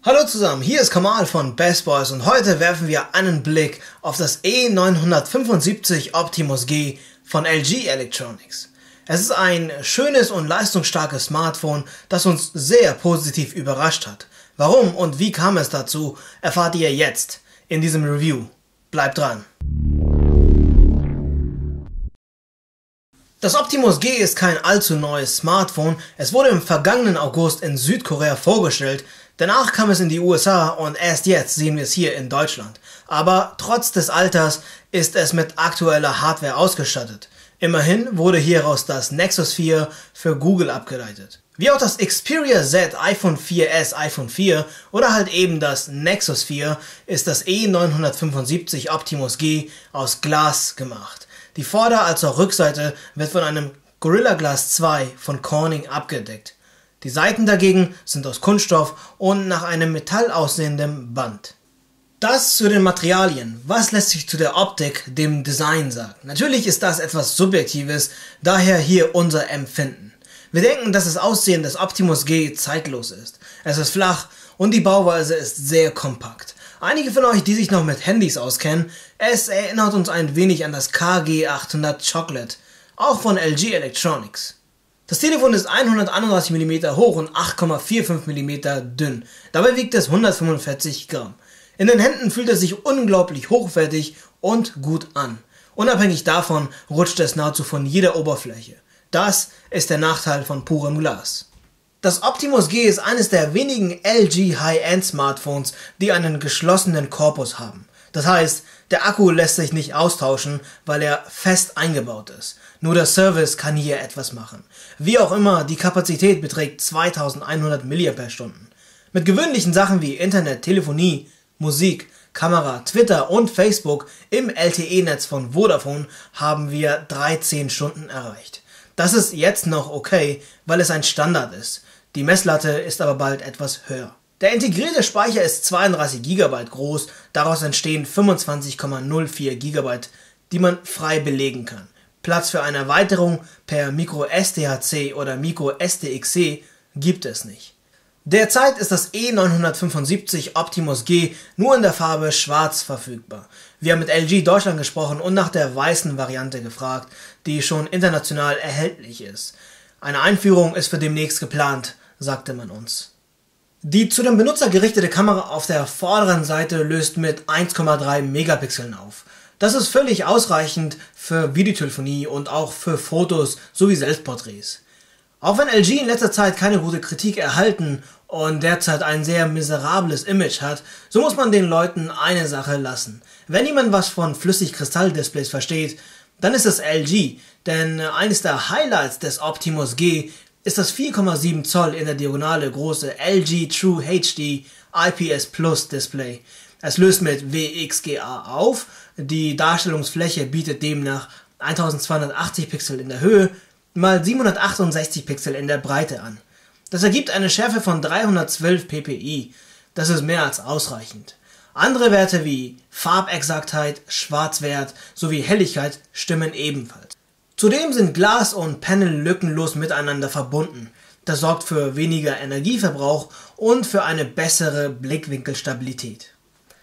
Hallo zusammen, hier ist Kamal von Best Boys und heute werfen wir einen Blick auf das E975 Optimus G von LG Electronics. Es ist ein schönes und leistungsstarkes Smartphone, das uns sehr positiv überrascht hat. Warum und wie kam es dazu, erfahrt ihr jetzt in diesem Review. Bleibt dran! Das Optimus G ist kein allzu neues Smartphone, es wurde im vergangenen August in Südkorea vorgestellt, danach kam es in die USA und erst jetzt sehen wir es hier in Deutschland. Aber trotz des Alters ist es mit aktueller Hardware ausgestattet. Immerhin wurde hieraus das Nexus 4 für Google abgeleitet. Wie auch das Xperia Z, iPhone 4S, iPhone 4 oder halt eben das Nexus 4 ist das E975 Optimus G aus Glas gemacht. Die Vorder- als auch Rückseite wird von einem Gorilla Glass 2 von Corning abgedeckt. Die Seiten dagegen sind aus Kunststoff und nach einem Metall aussehendem Band. Das zu den Materialien. Was lässt sich zu der Optik, dem Design sagen? Natürlich ist das etwas Subjektives, daher hier unser Empfinden. Wir denken, dass das Aussehen des Optimus G zeitlos ist. Es ist flach und die Bauweise ist sehr kompakt. Einige von euch, die sich noch mit Handys auskennen, es erinnert uns ein wenig an das KG800 Chocolate, auch von LG Electronics. Das Telefon ist 131 mm hoch und 8,45 mm dünn, dabei wiegt es 145 Gramm. In den Händen fühlt es sich unglaublich hochwertig und gut an. Unabhängig davon rutscht es nahezu von jeder Oberfläche. Das ist der Nachteil von purem Glas. Das Optimus G ist eines der wenigen LG High-End Smartphones, die einen geschlossenen Korpus haben. Das heißt, der Akku lässt sich nicht austauschen, weil er fest eingebaut ist. Nur der Service kann hier etwas machen. Wie auch immer, die Kapazität beträgt 2100 mAh. Mit gewöhnlichen Sachen wie Internet, Telefonie, Musik, Kamera, Twitter und Facebook im LTE-Netz von Vodafone haben wir 13 Stunden erreicht. Das ist jetzt noch okay, weil es ein Standard ist. Die Messlatte ist aber bald etwas höher. Der integrierte Speicher ist 32 GB groß, daraus entstehen 25,04 GB, die man frei belegen kann. Platz für eine Erweiterung per microSDHC oder microSDXC gibt es nicht. Derzeit ist das E975 Optimus G nur in der Farbe Schwarz verfügbar. Wir haben mit LG Deutschland gesprochen und nach der weißen Variante gefragt, die schon international erhältlich ist. Eine Einführung ist für demnächst geplant, sagte man uns. Die zu dem Benutzer gerichtete Kamera auf der vorderen Seite löst mit 1,3 Megapixeln auf. Das ist völlig ausreichend für Videotelefonie und auch für Fotos sowie Selbstporträts. Auch wenn LG in letzter Zeit keine gute Kritik erhalten und derzeit ein sehr miserables Image hat, so muss man den Leuten eine Sache lassen. Wenn jemand was von Flüssigkristall-Displays versteht, dann ist es LG, denn eines der Highlights des Optimus G ist das 4,7 Zoll in der Diagonale große LG True HD IPS Plus Display. Es löst mit WXGA auf, die Darstellungsfläche bietet demnach 1280 Pixel in der Höhe mal 768 Pixel in der Breite an. Das ergibt eine Schärfe von 312 ppi. Das ist mehr als ausreichend. Andere Werte wie Farbexaktheit, Schwarzwert sowie Helligkeit stimmen ebenfalls. Zudem sind Glas und Panel lückenlos miteinander verbunden. Das sorgt für weniger Energieverbrauch und für eine bessere Blickwinkelstabilität.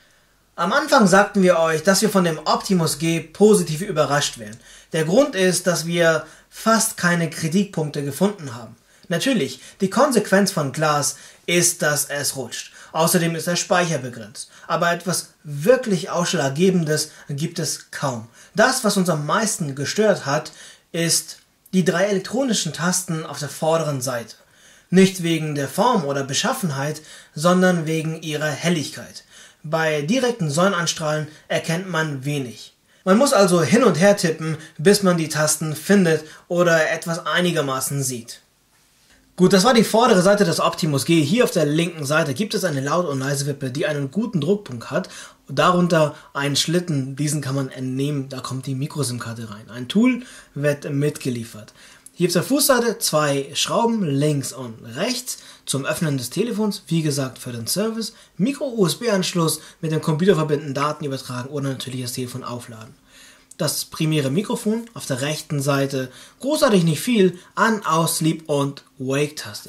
Am Anfang sagten wir euch, dass wir von dem Optimus G positiv überrascht werden. Der Grund ist, dass wir fast keine Kritikpunkte gefunden haben. Natürlich, die Konsequenz von Glas ist, dass es rutscht. Außerdem ist der Speicher begrenzt. Aber etwas wirklich Ausschlaggebendes gibt es kaum. Das, was uns am meisten gestört hat, ist die 3 elektronischen Tasten auf der vorderen Seite. Nicht wegen der Form oder Beschaffenheit, sondern wegen ihrer Helligkeit. Bei direkten Sonnenanstrahlen erkennt man wenig. Man muss also hin und her tippen, bis man die Tasten findet oder etwas einigermaßen sieht. Gut, das war die vordere Seite des Optimus G. Hier auf der linken Seite gibt es eine Laut- und Leisewippe, die einen guten Druckpunkt hat. Darunter einen Schlitten, diesen kann man entnehmen, da kommt die Micro-SIM-Karte rein. Ein Tool wird mitgeliefert. Hier auf der Fußseite 2 Schrauben links und rechts zum Öffnen des Telefons, wie gesagt für den Service, Micro-USB-Anschluss mit dem Computer verbinden, Daten übertragen oder natürlich das Telefon aufladen. Das primäre Mikrofon auf der rechten Seite, großartig nicht viel, An-, Aus-, Sleep- und Wake-Taste.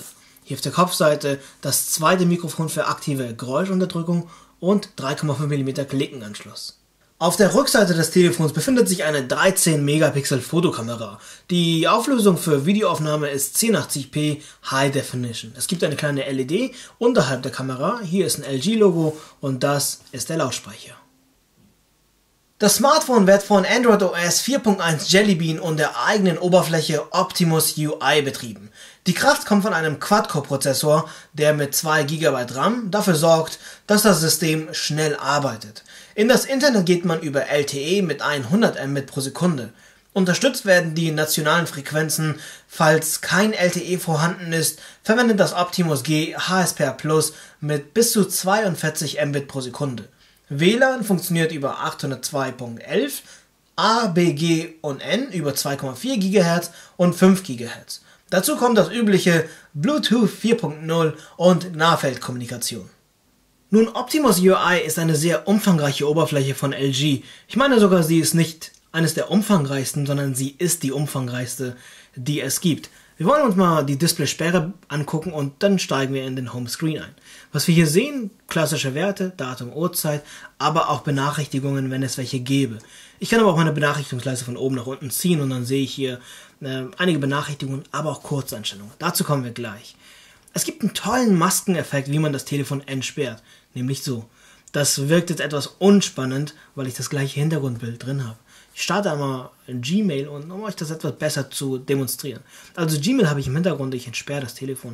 Hier auf der Kopfseite das zweite Mikrofon für aktive Geräuschunterdrückung und 3,5 mm Klickenanschluss. Auf der Rückseite des Telefons befindet sich eine 13 Megapixel Fotokamera. Die Auflösung für Videoaufnahme ist 1080p High Definition. Es gibt eine kleine LED unterhalb der Kamera, hier ist ein LG-Logo und das ist der Lautsprecher. Das Smartphone wird von Android OS 4.1 Jelly Bean und der eigenen Oberfläche Optimus UI betrieben. Die Kraft kommt von einem Quad-Core-Prozessor, der mit 2 GB RAM dafür sorgt, dass das System schnell arbeitet. In das Internet geht man über LTE mit 100 Mbit pro Sekunde. Unterstützt werden die nationalen Frequenzen. Falls kein LTE vorhanden ist, verwendet das Optimus G HSPR Plus mit bis zu 42 Mbit pro Sekunde. WLAN funktioniert über 802.11, A, B, G und N über 2,4 GHz und 5 GHz. Dazu kommt das übliche Bluetooth 4.0 und Nahfeldkommunikation. Nun, Optimus UI ist eine sehr umfangreiche Oberfläche von LG. Ich meine sogar, sie ist nicht eines der umfangreichsten, sondern sie ist die umfangreichste, die es gibt. Wir wollen uns mal die Displaysperre angucken und dann steigen wir in den Homescreen ein. Was wir hier sehen, klassische Werte, Datum, Uhrzeit, aber auch Benachrichtigungen, wenn es welche gäbe. Ich kann aber auch meine Benachrichtigungsleiste von oben nach unten ziehen und dann sehe ich hier einige Benachrichtigungen, aber auch Kurzeinstellungen. Dazu kommen wir gleich. Es gibt einen tollen Maskeneffekt, wie man das Telefon entsperrt, nämlich so. Das wirkt jetzt etwas unspannend, weil ich das gleiche Hintergrundbild drin habe. Ich starte einmal in Gmail und um euch das etwas besser zu demonstrieren. Also Gmail habe ich im Hintergrund, ich entsperre das Telefon.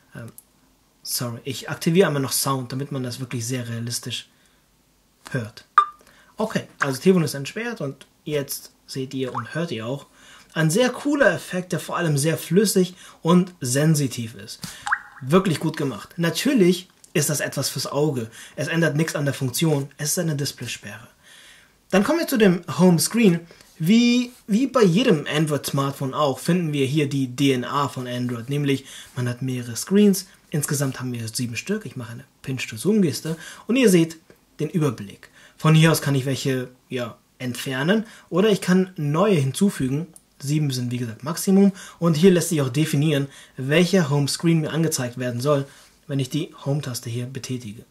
Ich aktiviere einmal noch Sound, damit man das wirklich sehr realistisch hört. Okay, also das Telefon ist entsperrt und jetzt seht ihr und hört ihr auch ein sehr cooler Effekt, der vor allem sehr flüssig und sensitiv ist. Wirklich gut gemacht. Natürlich ist das etwas fürs Auge. Es ändert nichts an der Funktion. Es ist eine Displaysperre. Dann kommen wir zu dem Homescreen. Wie bei jedem Android-Smartphone auch, finden wir hier die DNA von Android. Nämlich, man hat mehrere Screens. Insgesamt haben wir 7 Stück. Ich mache eine Pinch-to-Zoom-Geste. Und ihr seht den Überblick. Von hier aus kann ich welche entfernen. Oder ich kann neue hinzufügen. 7 sind wie gesagt Maximum. Und hier lässt sich auch definieren, welcher Homescreen mir angezeigt werden soll, wenn ich die Home-Taste hier betätige.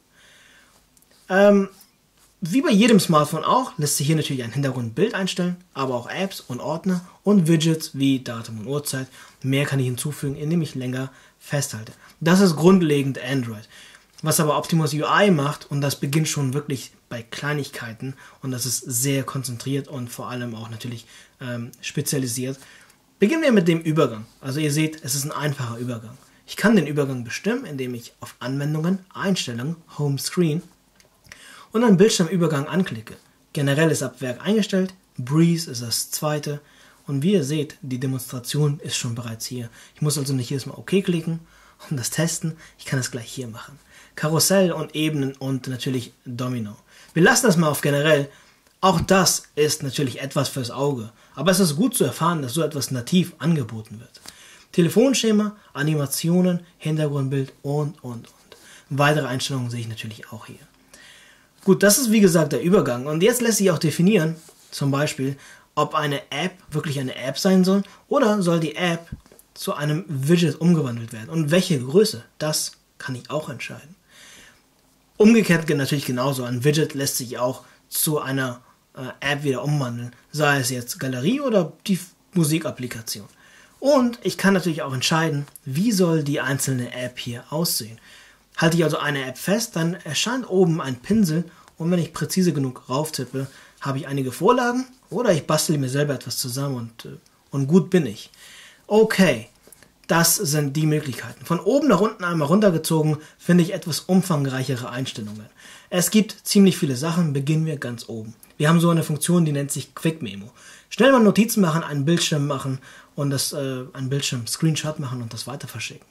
Wie bei jedem Smartphone auch, lässt sich hier natürlich ein Hintergrundbild einstellen, aber auch Apps und Ordner und Widgets wie Datum und Uhrzeit. Mehr kann ich hinzufügen, indem ich länger festhalte. Das ist grundlegend Android. Was aber Optimus UI macht, und das beginnt schon wirklich bei Kleinigkeiten, und das ist sehr konzentriert und vor allem auch natürlich spezialisiert, beginnen wir mit dem Übergang. Also ihr seht, es ist ein einfacher Übergang. Ich kann den Übergang bestimmen, indem ich auf Anwendungen, Einstellungen, Homescreen und dann Bildschirmübergang anklicke. Generell ist ab Werk eingestellt, Breeze ist das zweite und wie ihr seht, die Demonstration ist schon bereits hier. Ich muss also nicht jedes Mal OK klicken, um das testen, ich kann es gleich hier machen. Karussell und Ebenen und natürlich Domino. Wir lassen das mal auf generell. Auch das ist natürlich etwas fürs Auge, aber es ist gut zu erfahren, dass so etwas nativ angeboten wird. Telefonschema, Animationen, Hintergrundbild und. Weitere Einstellungen sehe ich natürlich auch hier. Gut, das ist wie gesagt der Übergang und jetzt lässt sich auch definieren, zum Beispiel, ob eine App wirklich eine App sein soll oder soll die App zu einem Widget umgewandelt werden und welche Größe, das kann ich auch entscheiden. Umgekehrt natürlich genauso, ein Widget lässt sich auch zu einer App wieder umwandeln, sei es jetzt Galerie oder die Musikapplikation. Und ich kann natürlich auch entscheiden, wie soll die einzelne App hier aussehen. Halte ich also eine App fest, dann erscheint oben ein Pinsel und wenn ich präzise genug rauftippe, habe ich einige Vorlagen oder ich bastel mir selber etwas zusammen und gut bin ich. Okay, das sind die Möglichkeiten. Von oben nach unten einmal runtergezogen finde ich etwas umfangreichere Einstellungen. Es gibt ziemlich viele Sachen, beginnen wir ganz oben. Wir haben so eine Funktion, die nennt sich Quick Memo. Schnell mal Notizen machen, einen Bildschirm machen und einen Bildschirm-Screenshot machen und das weiter verschicken.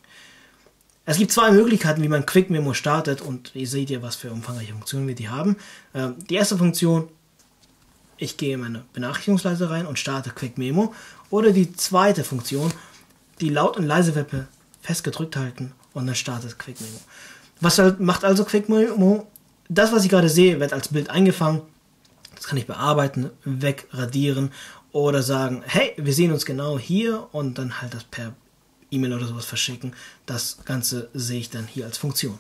Es gibt 2 Möglichkeiten, wie man Quick Memo startet und ihr seht ja, was für umfangreiche Funktionen wir die haben. Die erste Funktion, ich gehe in meine Benachrichtigungsleiste rein und starte Quick Memo. Oder die zweite Funktion, die Laut- und Leise-Wippe fest gedrückt halten und dann startet Quick Memo. Was macht also Quick Memo? Das, was ich gerade sehe, wird als Bild eingefangen. Das kann ich bearbeiten, wegradieren oder sagen, hey, wir sehen uns genau hier und dann halt das per E-Mail oder sowas verschicken. Das Ganze sehe ich dann hier als Funktion.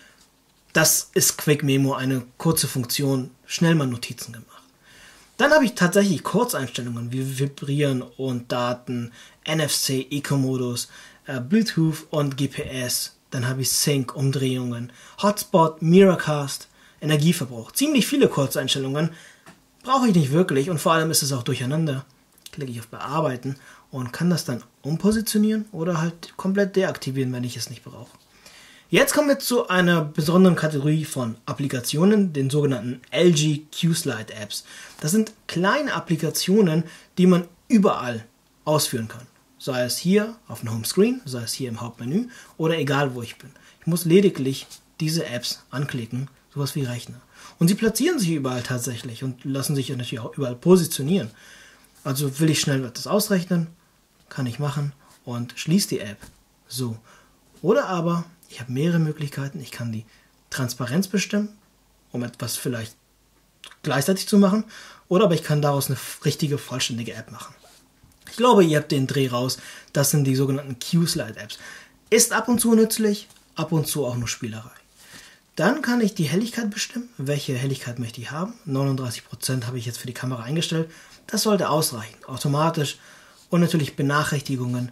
Das ist Quick Memo, eine kurze Funktion, schnell mal Notizen gemacht. Dann habe ich tatsächlich Kurzeinstellungen wie Vibrieren und Daten, NFC, Eco-Modus, Bluetooth und GPS. Dann habe ich Sync, Umdrehungen, Hotspot, Miracast, Energieverbrauch. Ziemlich viele Kurzeinstellungen, brauche ich nicht wirklich und vor allem ist es auch durcheinander. Klicke ich auf Bearbeiten und kann das dann umpositionieren oder halt komplett deaktivieren, wenn ich es nicht brauche. Jetzt kommen wir zu einer besonderen Kategorie von Applikationen, den sogenannten LG Q-Slide Apps. Das sind kleine Applikationen, die man überall ausführen kann. Sei es hier auf dem Homescreen, sei es hier im Hauptmenü oder egal wo ich bin. Ich muss lediglich diese Apps anklicken, sowas wie Rechner. Und sie platzieren sich überall tatsächlich und lassen sich natürlich auch überall positionieren. Also will ich schnell etwas ausrechnen, kann ich machen und schließe die App. So. Oder aber ich habe mehrere Möglichkeiten. Ich kann die Transparenz bestimmen, um etwas vielleicht gleichzeitig zu machen. Oder aber ich kann daraus eine richtige, vollständige App machen. Ich glaube, ihr habt den Dreh raus. Das sind die sogenannten Q-Slide-Apps. Ist ab und zu nützlich, ab und zu auch nur Spielerei. Dann kann ich die Helligkeit bestimmen. Welche Helligkeit möchte ich haben? 39% habe ich jetzt für die Kamera eingestellt. Das sollte ausreichen, automatisch. Und natürlich Benachrichtigungen.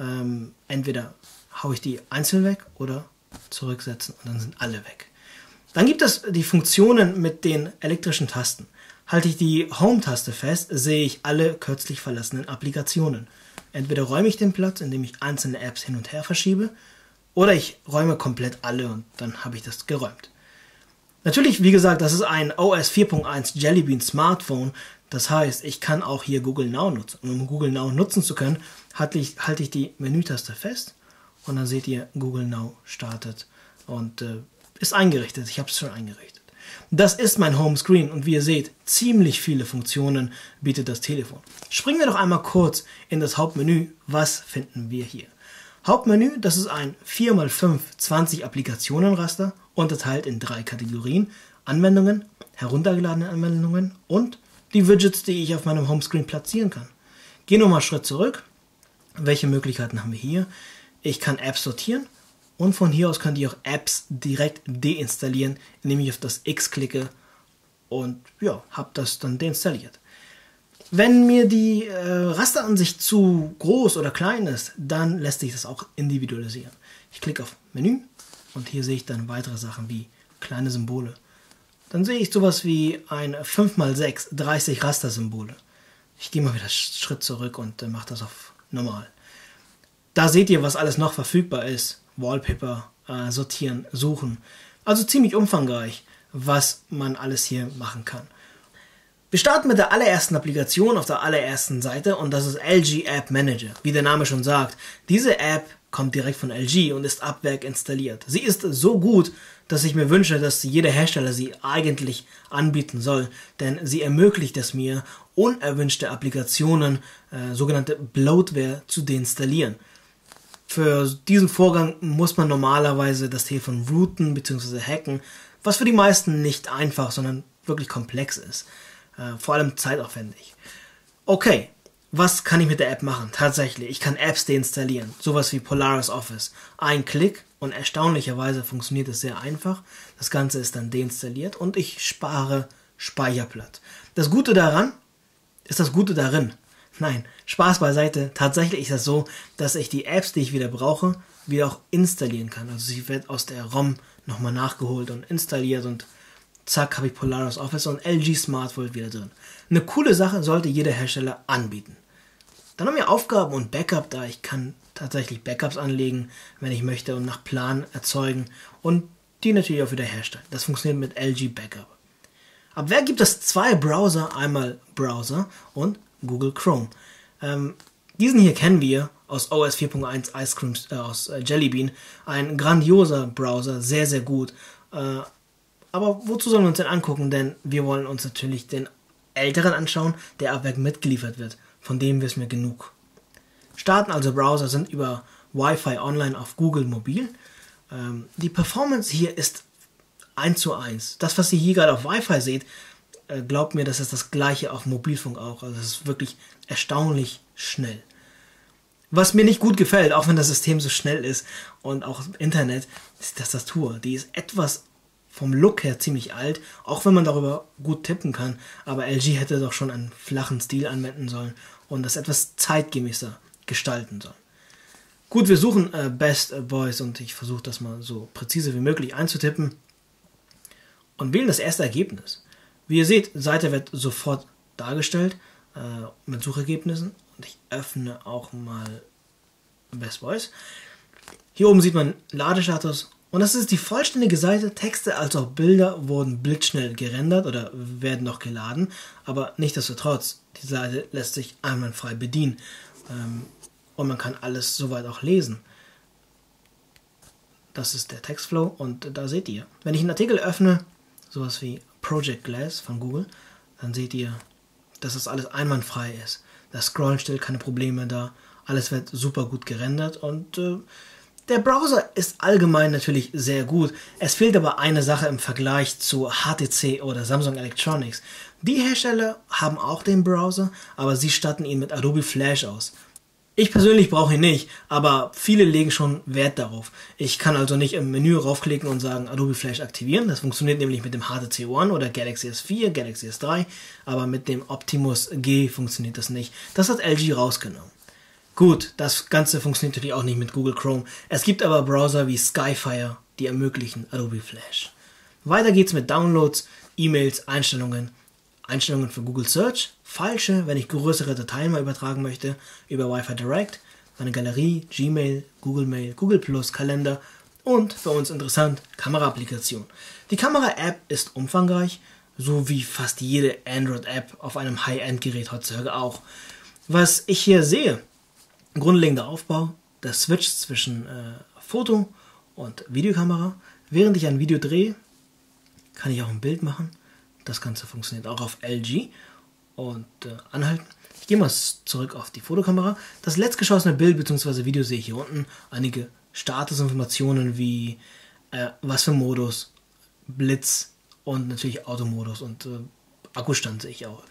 Entweder haue ich die einzeln weg oder zurücksetzen und dann sind alle weg. Dann gibt es die Funktionen mit den elektrischen Tasten. Halte ich die Home-Taste fest, sehe ich alle kürzlich verlassenen Applikationen. Entweder räume ich den Platz, indem ich einzelne Apps hin und her verschiebe, oder ich räume komplett alle und dann habe ich das geräumt. Natürlich, wie gesagt, das ist ein OS 4.1 Jelly Bean Smartphone. Das heißt, ich kann auch hier Google Now nutzen. Und um Google Now nutzen zu können, halte ich die Menütaste fest. Und dann seht ihr, Google Now startet und ist eingerichtet. Ich habe es schon eingerichtet. Das ist mein Homescreen und wie ihr seht, ziemlich viele Funktionen bietet das Telefon. Springen wir doch einmal kurz in das Hauptmenü. Was finden wir hier? Hauptmenü, das ist ein 4x5 20 Applikationen-Raster, unterteilt in 3 Kategorien. Anwendungen, heruntergeladene Anwendungen und die Widgets, die ich auf meinem Homescreen platzieren kann. Gehen wir mal einen Schritt zurück. Welche Möglichkeiten haben wir hier? Ich kann Apps sortieren und von hier aus kann ich auch Apps direkt deinstallieren, indem ich auf das X klicke und ja, habe das dann deinstalliert. Wenn mir die Rasteransicht zu groß oder klein ist, dann lässt sich das auch individualisieren. Ich klicke auf Menü und hier sehe ich dann weitere Sachen wie kleine Symbole. Dann sehe ich sowas wie ein 5x6, 30 Rastersymbole. Ich gehe mal wieder einen Schritt zurück und mache das auf normal. Da seht ihr, was alles noch verfügbar ist. Wallpaper, sortieren, suchen. Also ziemlich umfangreich, was man alles hier machen kann. Wir starten mit der allerersten Applikation auf der allerersten Seite und das ist LG App Manager. Wie der Name schon sagt, diese App kommt direkt von LG und ist ab Werk installiert. Sie ist so gut, dass ich mir wünsche, dass jeder Hersteller sie eigentlich anbieten soll, denn sie ermöglicht es mir, unerwünschte Applikationen, sogenannte Bloatware, zu deinstallieren. Für diesen Vorgang muss man normalerweise das Telefon rooten bzw. hacken, was für die meisten nicht einfach, sondern wirklich komplex ist. Vor allem zeitaufwendig. Okay, was kann ich mit der App machen? Tatsächlich, ich kann Apps deinstallieren, sowas wie Polaris Office. Ein Klick und erstaunlicherweise funktioniert es sehr einfach. Das Ganze ist dann deinstalliert und ich spare Speicherplatz. Das Gute daran ist das Gute darin. Nein, Spaß beiseite. Tatsächlich ist es so, dass ich die Apps, die ich wieder brauche, wieder auch installieren kann. Also sie wird aus der ROM nochmal nachgeholt und installiert und zack, habe ich Polaris Office und LG Smart Vault wieder drin. Eine coole Sache sollte jeder Hersteller anbieten. Dann haben wir Aufgaben und Backup da. Ich kann tatsächlich Backups anlegen, wenn ich möchte, und nach Plan erzeugen und die natürlich auch wieder herstellen. Das funktioniert mit LG Backup. Ab Werk gibt es 2 Browser, einmal Browser und Google Chrome. Diesen hier kennen wir aus OS 4.1 Ice Cream, aus Jelly Bean. Ein grandioser Browser, sehr, sehr gut. Aber wozu sollen wir uns denn angucken? Denn wir wollen uns natürlich den älteren anschauen, der ab Werk mitgeliefert wird. Von dem wissen wir genug. Starten also Browser sind über Wi-Fi online auf Google Mobil. Die Performance hier ist 1:1. Das, was ihr hier gerade auf Wi-Fi seht, glaubt mir, das ist das gleiche auf Mobilfunk auch. Also es ist wirklich erstaunlich schnell. Was mir nicht gut gefällt, auch wenn das System so schnell ist und auch Internet, ist die Tastatur. Die ist etwas vom Look her ziemlich alt, auch wenn man darüber gut tippen kann. Aber LG hätte doch schon einen flachen Stil anwenden sollen und das etwas zeitgemäßer gestalten sollen. Gut, wir suchen Best Boys und ich versuche das mal so präzise wie möglich einzutippen und wählen das erste Ergebnis. Wie ihr seht, Seite wird sofort dargestellt mit Suchergebnissen und ich öffne auch mal Best Boys. Hier oben sieht man Ladestatus und das ist die vollständige Seite. Texte als auch Bilder wurden blitzschnell gerendert oder werden noch geladen, aber nichtsdestotrotz, die Seite lässt sich einwandfrei bedienen. Und man kann alles soweit auch lesen. Das ist der Textflow und da seht ihr. Wenn ich einen Artikel öffne, sowas wie Project Glass von Google, dann seht ihr, dass das alles einwandfrei ist. Das Scrollen stellt keine Probleme dar. Alles wird super gut gerendert und der Browser ist allgemein natürlich sehr gut. Es fehlt aber eine Sache im Vergleich zu HTC oder Samsung Electronics. Die Hersteller haben auch den Browser, aber sie statten ihn mit Adobe Flash aus. Ich persönlich brauche ihn nicht, aber viele legen schon Wert darauf. Ich kann also nicht im Menü raufklicken und sagen Adobe Flash aktivieren. Das funktioniert nämlich mit dem HTC One oder Galaxy S4, Galaxy S3, aber mit dem Optimus G funktioniert das nicht. Das hat LG rausgenommen. Gut, das Ganze funktioniert natürlich auch nicht mit Google Chrome. Es gibt aber Browser wie Skyfire, die ermöglichen Adobe Flash. Weiter geht's mit Downloads, E-Mails, Einstellungen für Google Search, falsche, wenn ich größere Dateien mal übertragen möchte, über Wi-Fi Direct, meine Galerie, Gmail, Google Mail, Google Plus, Kalender und für uns interessant, Kamera-Applikation. Die Kamera-App ist umfangreich, so wie fast jede Android-App auf einem High-End-Gerät heutzutage auch. Was ich hier sehe, grundlegender Aufbau, der Switch zwischen Foto- und Videokamera. Während ich ein Video drehe, kann ich auch ein Bild machen. Das Ganze funktioniert auch auf LG und anhalten. Ich gehe mal zurück auf die Fotokamera. Das letztgeschossene Bild bzw. Video sehe ich hier unten. Einige Statusinformationen wie was für Modus, Blitz und natürlich Automodus und Akkustand sehe ich auch.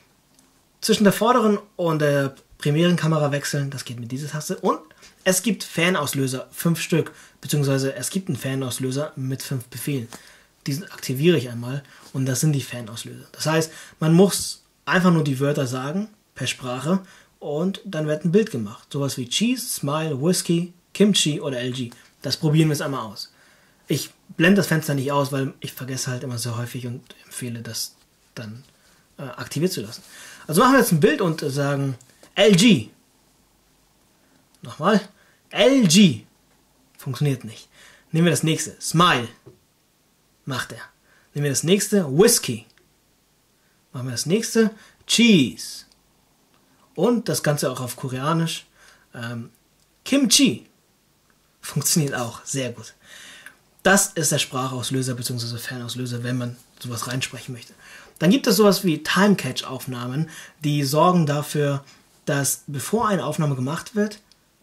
Zwischen der vorderen und der primären Kamera wechseln, das geht mit dieser Taste. Und es gibt Fanauslöser, 5 Stück, beziehungsweise es gibt einen Fanauslöser mit 5 Befehlen. Diesen aktiviere ich einmal und das sind die Fanauslöser. Das heißt, man muss einfach nur die Wörter sagen, per Sprache, und dann wird ein Bild gemacht. Sowas wie Cheese, Smile, Whiskey, Kimchi oder LG. Das probieren wir jetzt einmal aus. Ich blende das Fenster nicht aus, weil ich vergesse halt immer sehr häufig und empfehle, das dann aktiviert zu lassen. Also machen wir jetzt ein Bild und sagen LG. Nochmal. LG. Funktioniert nicht. Nehmen wir das nächste. Smile. Macht er. Nehmen wir das nächste. Whisky. Machen wir das nächste. Cheese. Und das Ganze auch auf Koreanisch. Kimchi. Funktioniert auch. Sehr gut. Das ist der Sprachauslöser bzw. Fanauslöser, wenn man sowas reinsprechen möchte. Dann gibt es sowas wie Time-Catch-Aufnahmen, die sorgen dafür, dass bevor eine Aufnahme gemacht wird,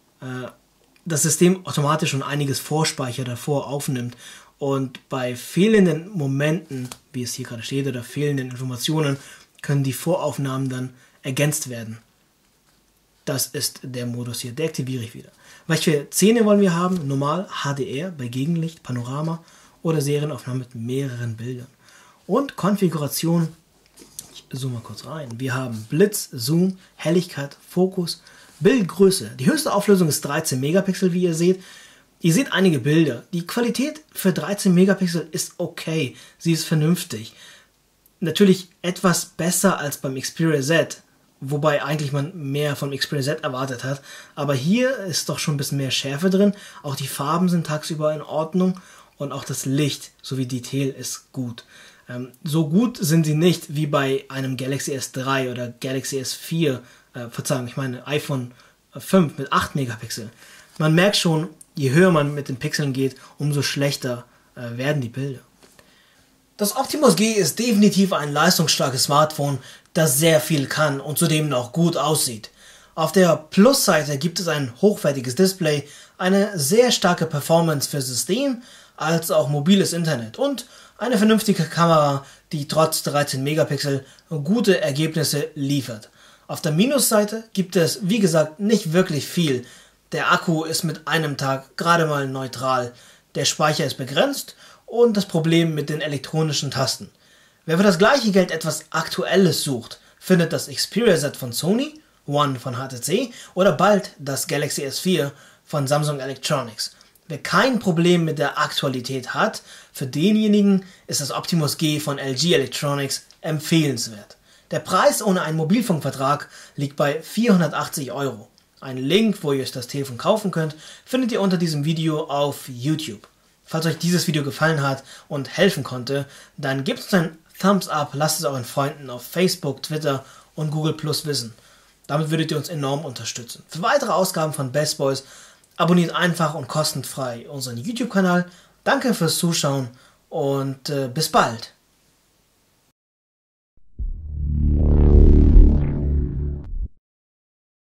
das System automatisch schon einiges vorspeichert davor aufnimmt und bei fehlenden Momenten, wie es hier gerade steht, oder fehlenden Informationen, können die Voraufnahmen dann ergänzt werden. Das ist der Modus hier, der aktiviere ich wieder. Welche Szene wollen wir haben? Normal, HDR bei Gegenlicht, Panorama oder Serienaufnahme mit mehreren Bildern. Und Konfiguration, ich zoome mal kurz rein. Wir haben Blitz, Zoom, Helligkeit, Fokus, Bildgröße. Die höchste Auflösung ist 13 Megapixel, wie ihr seht. Ihr seht einige Bilder. Die Qualität für 13 Megapixel ist okay. Sie ist vernünftig. Natürlich etwas besser als beim Xperia Z, wobei eigentlich man mehr vom Xperia Z erwartet hat. Aber hier ist doch schon ein bisschen mehr Schärfe drin. Auch die Farben sind tagsüber in Ordnung und auch das Licht sowie Detail ist gut. So gut sind sie nicht wie bei einem Galaxy S3 oder Galaxy S4, Verzeihung, ich meine iPhone 5 mit 8 Megapixel. Man merkt schon, je höher man mit den Pixeln geht, umso schlechter werden die Bilder. Das Optimus G ist definitiv ein leistungsstarkes Smartphone, das sehr viel kann und zudem noch gut aussieht. Auf der Plus-Seite gibt es ein hochwertiges Display, eine sehr starke Performance für System als auch mobiles Internet und eine vernünftige Kamera, die trotz 13 Megapixel gute Ergebnisse liefert. Auf der Minusseite gibt es, wie gesagt, nicht wirklich viel. Der Akku ist mit einem Tag gerade mal neutral, der Speicher ist begrenzt und das Problem mit den elektronischen Tasten. Wer für das gleiche Geld etwas Aktuelles sucht, findet das Xperia Z von Sony, One von HTC oder bald das Galaxy S4 von Samsung Electronics. Wer kein Problem mit der Aktualität hat, für denjenigen ist das Optimus G von LG Electronics empfehlenswert. Der Preis ohne einen Mobilfunkvertrag liegt bei 480 €. Einen Link, wo ihr euch das Telefon kaufen könnt, findet ihr unter diesem Video auf YouTube. Falls euch dieses Video gefallen hat und helfen konnte, dann gebt uns einen Thumbs up, lasst es euren Freunden auf Facebook, Twitter und Google Plus wissen. Damit würdet ihr uns enorm unterstützen. Für weitere Ausgaben von Best Boys abonniert einfach und kostenfrei unseren YouTube-Kanal. Danke fürs Zuschauen und bis bald.